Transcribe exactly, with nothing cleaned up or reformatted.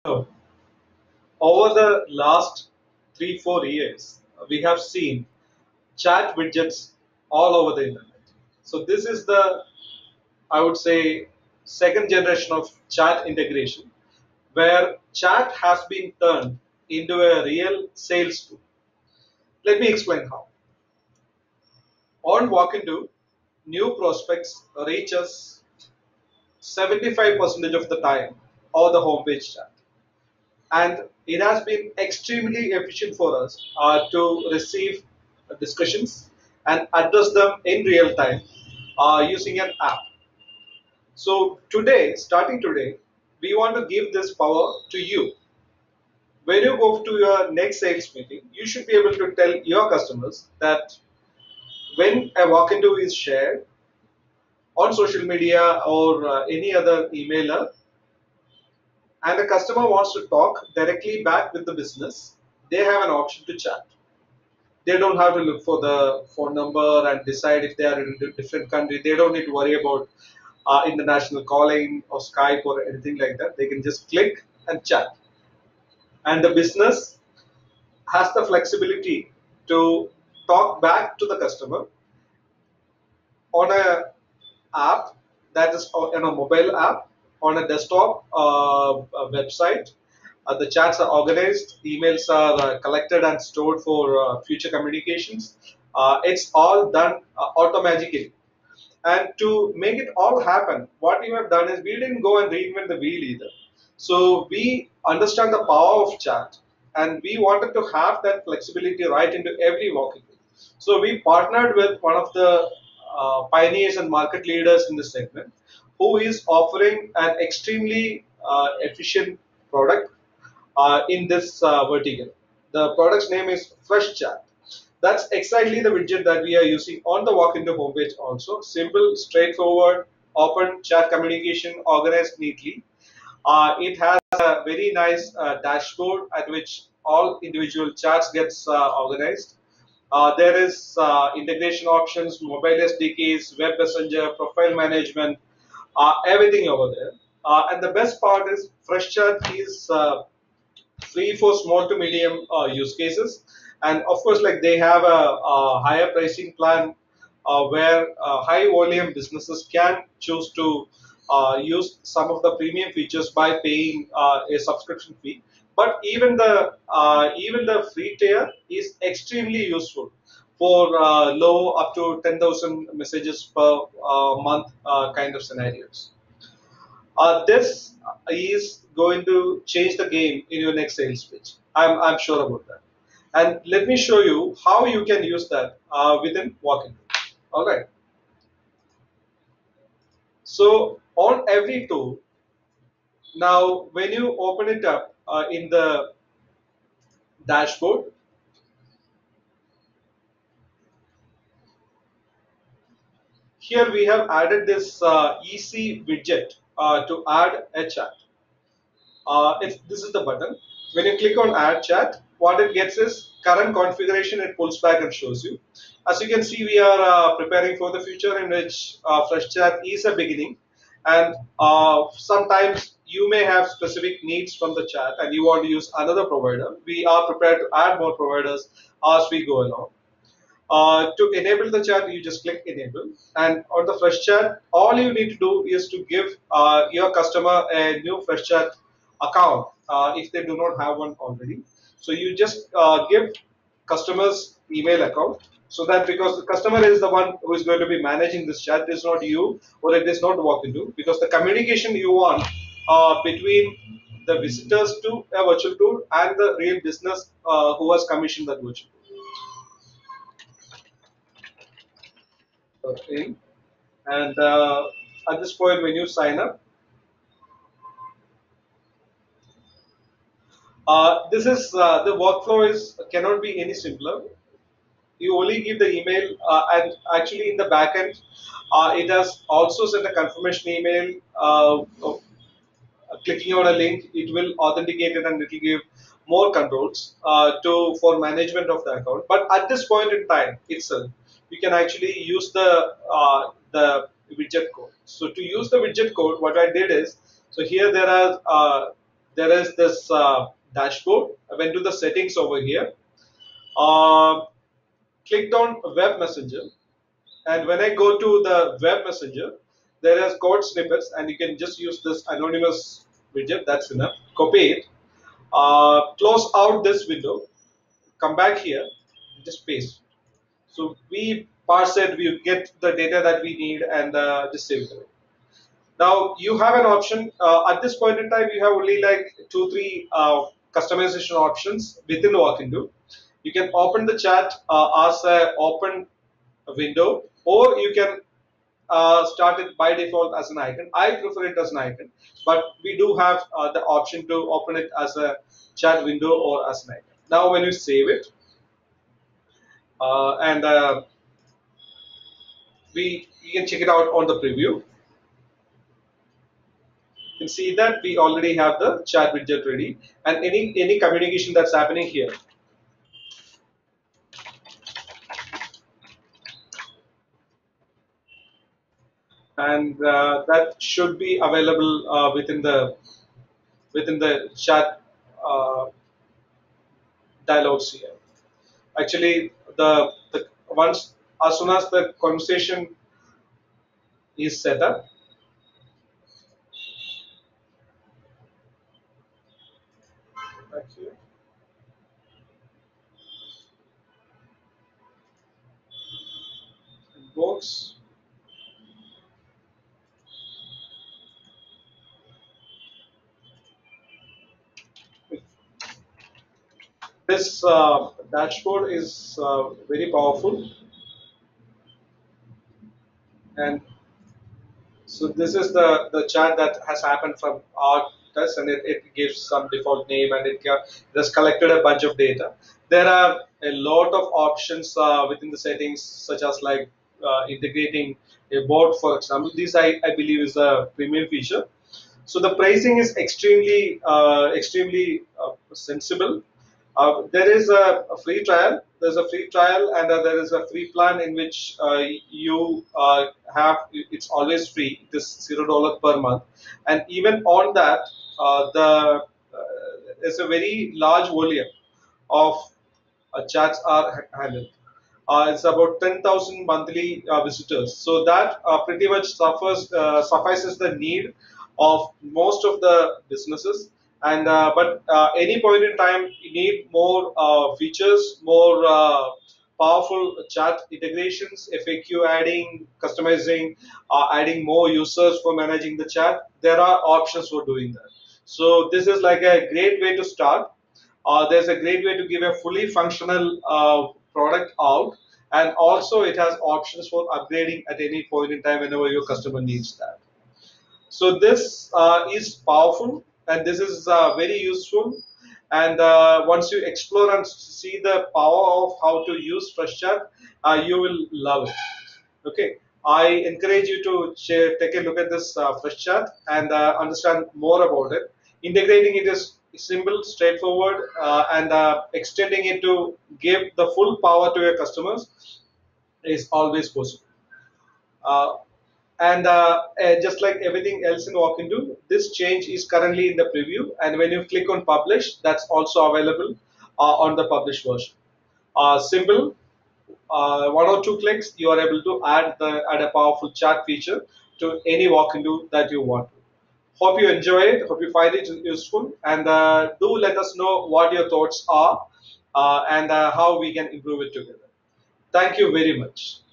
So, over the last three, four years, we have seen chat widgets all over the internet. So, this is the, I would say, second generation of chat integration where chat has been turned into a real sales tool. Let me explain how. On Walk-Into, new prospects reach us seventy-five percent of the time over the homepage chat. And it has been extremely efficient for us uh, to receive discussions and address them in real time uh, using an app. So today, starting today, we want to give this power to you. When you go to your next sales meeting, you should be able to tell your customers that when a walk-into is shared on social media or uh, any other emailer, and the customer wants to talk directly back with the business, they have an option to chat. They don't have to look for the phone number and decide if they are in a different country. They don't need to worry about uh, international calling or Skype or anything like that. They can just click and chat. And the business has the flexibility to talk back to the customer on a app that is on a mobile app, on a desktop uh, a website. Uh, the chats are organized, emails are uh, collected and stored for uh, future communications. Uh, it's all done uh, automatically. And to make it all happen, what we have done is we didn't go and reinvent the wheel either. So we understand the power of chat and we wanted to have that flexibility right into every walking. So we partnered with one of the uh, pioneers and market leaders in this segment who is offering an extremely uh, efficient product uh, in this uh, vertical. The product's name is Fresh Chat. That's exactly the widget that we are using on the walk-into homepage also. Simple, straightforward, open chat communication, organized neatly. Uh, it has a very nice uh, dashboard at which all individual chats gets uh, organized. Uh, there is uh, integration options, mobile S D Ks, web messenger, profile management, uh, everything over there. Uh, and the best part is Fresh Chat is uh, free for small to medium uh, use cases, and of course like they have a, a higher pricing plan uh, where uh, high volume businesses can choose to uh, use some of the premium features by paying uh, a subscription fee. But even the uh, even the free tier is extremely useful for uh, low up to ten thousand messages per uh, month uh, kind of scenarios. Uh, this is going to change the game in your next sales pitch. I'm, I'm sure about that. And let me show you how you can use that uh, within Walk-In. All right. So on every tool, now when you open it up uh, in the dashboard, here we have added this uh, easy widget uh, to add a chat. Uh, it's, this is the button. When you click on add chat, what it gets is current configuration. It pulls back and shows you. As you can see, we are uh, preparing for the future in which uh, Fresh Chat is a beginning, and uh, sometimes you may have specific needs from the chat and you want to use another provider. We are prepared to add more providers as we go along. Uh, to enable the chat, you just click enable, and on the Fresh Chat, all you need to do is to give uh, your customer a new Fresh Chat account uh, if they do not have one already. So you just uh, give customers email account, so that because the customer is the one who is going to be managing this chat, it is not you or it is not Walk-Into, because the communication you want uh, between the visitors to a virtual tool and the real business uh, who has commissioned that virtual tool. Okay. And uh, at this point, when you sign up, uh, this is uh, the workflow is cannot be any simpler. You only give the email, uh, and actually in the backend, uh, it has also sent a confirmation email. Uh, of clicking on a link, it will authenticate it and it will give more controls uh, to for management of the account. But at this point in time itself, you can actually use the uh, the widget code. So to use the widget code, what I did is, so here there are uh, there is this uh, dashboard. I went to the settings over here, uh, clicked on web messenger, and when I go to the web messenger, there is code snippets, and you can just use this anonymous widget. That's enough. Copy it, uh, close out this window, come back here, just paste. So we parse it, we get the data that we need, and uh, just save it. Now you have an option. Uh, at this point in time, you have only like two, three uh, customization options within Walk-in-Do. You can open the chat uh, as a open window, or you can uh, start it by default as an icon. I prefer it as an icon, but we do have uh, the option to open it as a chat window or as an icon. Now when you save it, uh, and uh, we you can check it out on the preview. You can see that we already have the chat widget ready, and any any communication that's happening here, and uh, that should be available uh, within the within the chat uh, dialogues here. Actually, the, the once as soon as the conversation is set up, back here, it works. This uh, dashboard is uh, very powerful, and so this is the, the chat that has happened from our test, and it, it gives some default name, and it, it has collected a bunch of data. There are a lot of options uh, within the settings, such as like uh, integrating a bot, for example. This I, I believe is a premium feature. So the pricing is extremely uh, extremely uh, sensible. Uh, there is a, a free trial. There's a free trial, and uh, there is a free plan in which uh, you uh, have. It's always free. It is zero dollar per month, and even on that, uh, the uh, there's a very large volume of uh, chats are handled. Uh, it's about ten thousand monthly uh, visitors. So that uh, pretty much suffers, uh, suffices the need of most of the businesses. And uh, but uh, any point in time, you need more uh, features, more uh, powerful chat integrations, F A Q adding, customizing, uh, adding more users for managing the chat. There are options for doing that. So this is like a great way to start. Uh, there's a great way to give a fully functional uh, product out, and also it has options for upgrading at any point in time whenever your customer needs that. So this uh, is powerful, and this is uh, very useful. And uh, once you explore and see the power of how to use FreshChat, uh, you will love it. Okay, I encourage you to share, take a look at this uh, FreshChat and uh, understand more about it. Integrating it is simple, straightforward, uh, and uh, extending it to give the full power to your customers is always possible. Uh, and uh, uh, just like everything else in Walk-in-Do, this change is currently in the preview. And when you click on publish, that's also available uh, on the published version. Uh, simple, uh, one or two clicks, you are able to add the add a powerful chat feature to any Walk-in-Do that you want. Hope you enjoy it. Hope you find it useful, and uh, do let us know what your thoughts are uh, and uh, how we can improve it together. Thank you very much.